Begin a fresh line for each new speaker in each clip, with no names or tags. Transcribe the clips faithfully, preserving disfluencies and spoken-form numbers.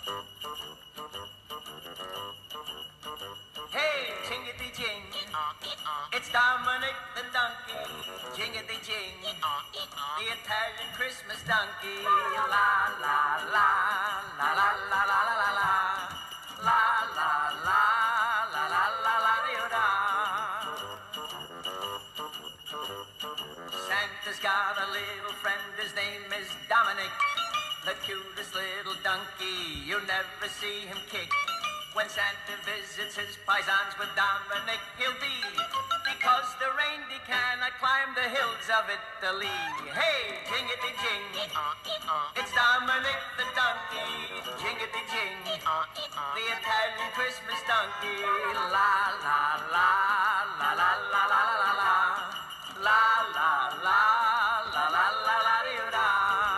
Hey, jingity-jing, it's Dominic the donkey. Jingity-jing, the Italian Christmas donkey. La, la, la, la, la, la, la, la, la, la. La, la, la, la, la, la, la, da. Santa's got a little friend, his name is Dominic. The cutest little donkey, you never see him kick. When Santa visits his paisans with Dominic, he'll be, because the reindeer cannot climb the hills of Italy. Hey, jingity-jing, it's Dominic the donkey. Jingity-jing, the Italian Christmas donkey. La, la, la, la, la, la, la, la, la. La, la, la, la, la, la, la, da.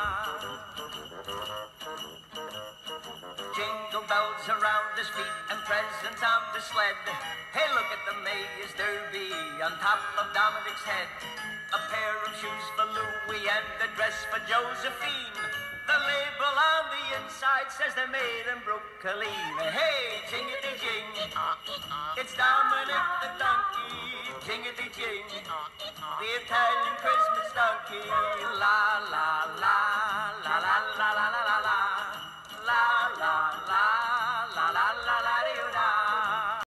Jingle bells around his feet and presents on the sled. Hey, look at the Mayor's Derby on top of Dominic's head. A pair of shoes for Louis and a dress for Josephine. The label on the inside says they're made in Brooklyn. Hey, jingity-jing, it's Dominic the donkey. Jingity-jing, the Italian Christmas donkey.